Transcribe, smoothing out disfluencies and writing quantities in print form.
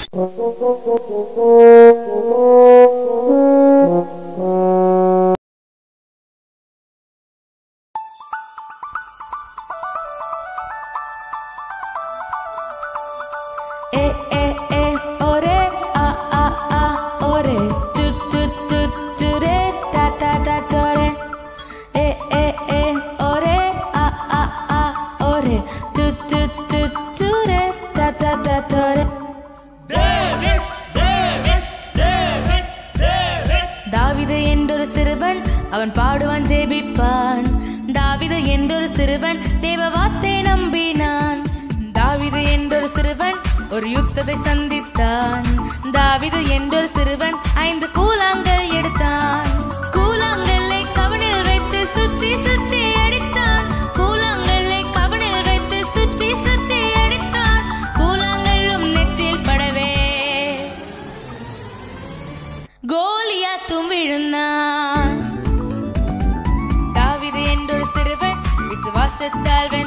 தாவீது என்றொரு சிறுவன் அவன் பாடுவான் ஜெபிப்பான். தாவீது என்றொரு சிறுவன் தேவ வார்த்தை நம்பினான். தாவீது என்றொரு சிறுவன் ஒரு யுத்தத்தை சந்தித்தான். தாவீது என்றொரு சிறுவன் 5 கூழாங்கல் எடுத்தான். கூழாங்கல்லை கவனில் வைத்து சுற்றி சுற்றி அடித்தான். கூழாங்கல்லை கவனில் வைத்து சுற்றி சுற்றி அடித்தான். கூழாங்கல்லும் நெற்றில் படவே கோலியாத்தும் விழுந்தான். தாவீது என்றொரு சிறுவன் விசுவாசத்தால்